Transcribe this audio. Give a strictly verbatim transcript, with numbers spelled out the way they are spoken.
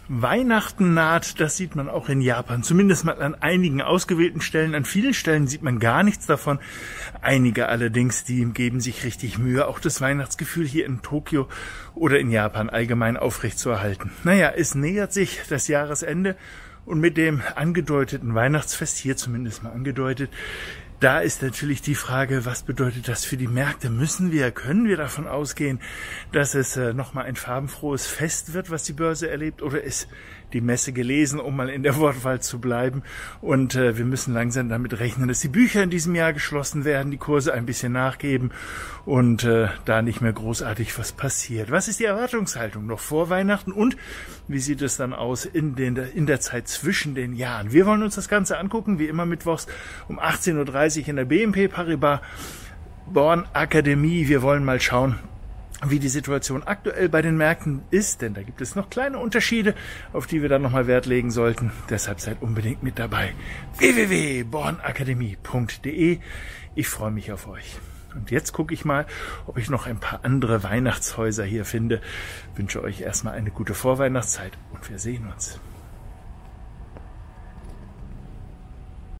Weihnachten naht, das sieht man auch in Japan, zumindest mal an einigen ausgewählten Stellen. An vielen Stellen sieht man gar nichts davon. Einige allerdings, die geben sich richtig Mühe, auch das Weihnachtsgefühl hier in Tokio oder in Japan allgemein aufrechtzuerhalten. Naja, es nähert sich das Jahresende und mit dem angedeuteten Weihnachtsfest, hier zumindest mal angedeutet, da ist natürlich die Frage, was bedeutet das für die Märkte? Müssen wir, können wir davon ausgehen, dass es äh, nochmal ein farbenfrohes Fest wird, was die Börse erlebt? Oder ist die Messe gelesen, um mal in der Wortwahl zu bleiben? Und äh, wir müssen langsam damit rechnen, dass die Bücher in diesem Jahr geschlossen werden, die Kurse ein bisschen nachgeben und äh, da nicht mehr großartig was passiert. Was ist die Erwartungshaltung noch vor Weihnachten und wie sieht es dann aus in, den, in der Zeit zwischen den Jahren? Wir wollen uns das Ganze angucken, wie immer mittwochs um achtzehn Uhr dreißig in der B N P Paribas Born Akademie. Wir wollen mal schauen, wie die Situation aktuell bei den Märkten ist, denn da gibt es noch kleine Unterschiede, auf die wir dann nochmal Wert legen sollten. Deshalb seid unbedingt mit dabei. w w w punkt born akademie punkt de. Ich freue mich auf euch. Und jetzt gucke ich mal, ob ich noch ein paar andere Weihnachtshäuser hier finde. Ich wünsche euch erstmal eine gute Vorweihnachtszeit und wir sehen uns.